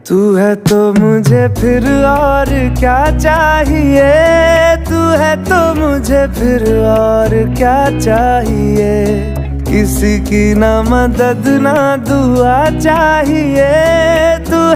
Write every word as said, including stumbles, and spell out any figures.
तू है तो मुझे फिर और क्या चाहिए, तू है तो मुझे फिर और क्या चाहिए। किसी की ना मदद ना दुआ चाहिए, तू